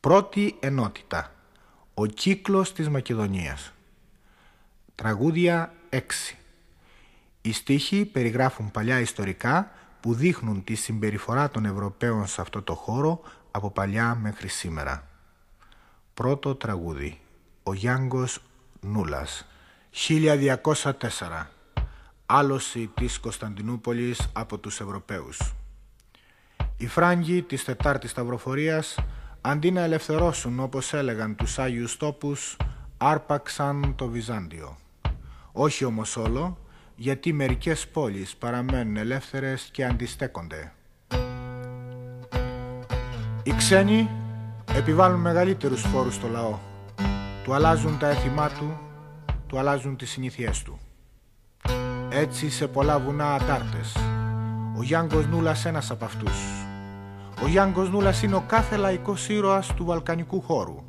Πρώτη ενότητα. Ο κύκλος της Μακεδονίας. Τραγούδια 6. Οι στίχοι περιγράφουν παλιά ιστορικά που δείχνουν τη συμπεριφορά των Ευρωπαίων σε αυτό το χώρο από παλιά μέχρι σήμερα. Πρώτο τραγούδι. Ο Γιάνγκος Νούλας. 1204. Άλωση της Κωνσταντινούπολης από τους Ευρωπαίους. Οι Φράγκοι της Τετάρτης Σταυροφορίας, αντί να ελευθερώσουν όπως έλεγαν τους Άγιους Τόπους, άρπαξαν το Βυζάντιο. Όχι όμως όλο, γιατί μερικές πόλεις παραμένουν ελεύθερες και αντιστέκονται. Οι ξένοι επιβάλλουν μεγαλύτερους φόρους στο λαό. Του αλλάζουν τα έθιμά του, του αλλάζουν τις συνήθειές του. Έτσι σε πολλά βουνά αντάρτες. Ο Γιάνγκος Νούλας ένας από αυτούς. Ο Γιάνγκος Νούλας είναι ο κάθε λαϊκός ήρωας του βαλκανικού χώρου.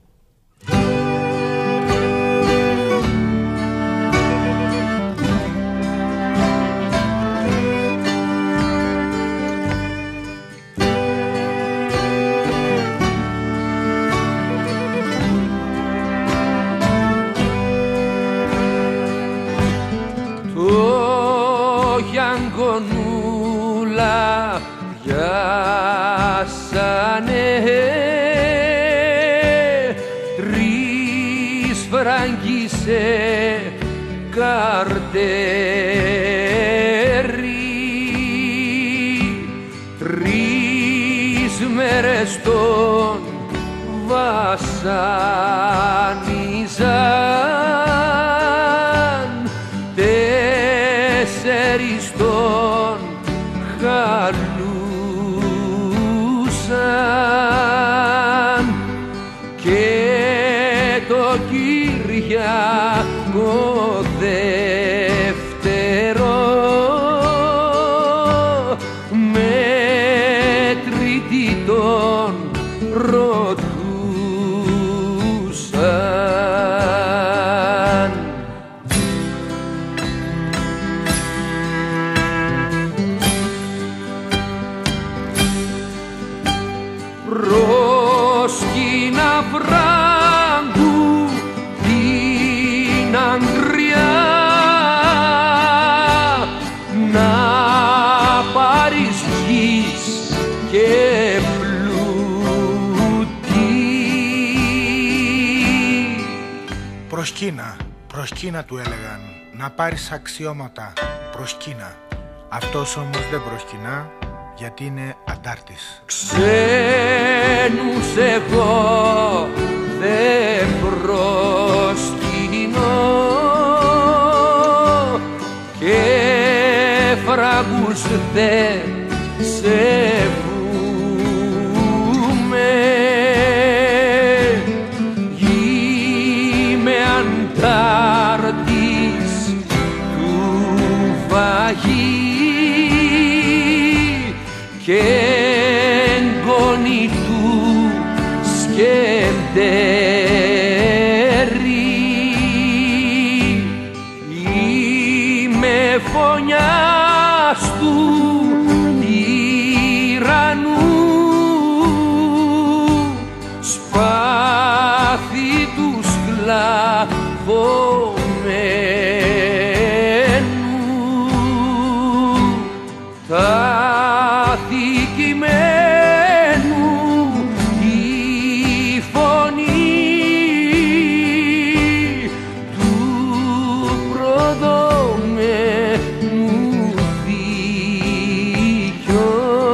Το Γιάνγκονούλα πιάσανε τρεις Φράγκοι σε καρτέρι, 3 μέρες τον βασάνιζαν, 4 τον χαλούσαν και το Κυριακό δεύτερο με τρίτη τον ρωτούσαν. Προσκύνα Φράγκου την Αγγριά, να πάρεις γης και πλούτη. Προσκύνα του έλεγαν, να πάρεις αξιώματα, προσκύνα. Αυτός όμως δεν προσκυνά, γιατί είναι αντάρτης. Ξένους εγώ δεν προσκυνώ και Φράγκους δεν σεβούμαι. Είμαι αντάρτης του Βαγί και εγγόνι του Σκεντέρι. Είμαι φωνιάς του τυραννού, σπάθη του σκλαβωμένου, τα δικημένου η φωνή του προδομένου δίκιο.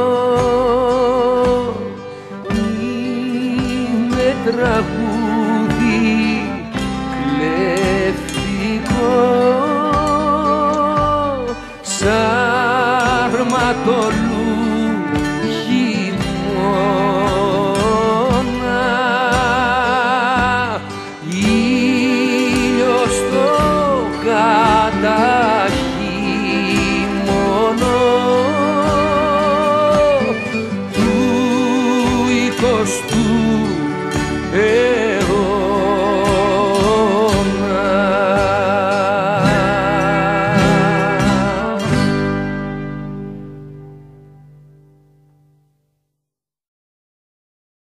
Είναι τραγούδι κλεφτικό, σ' αρματολού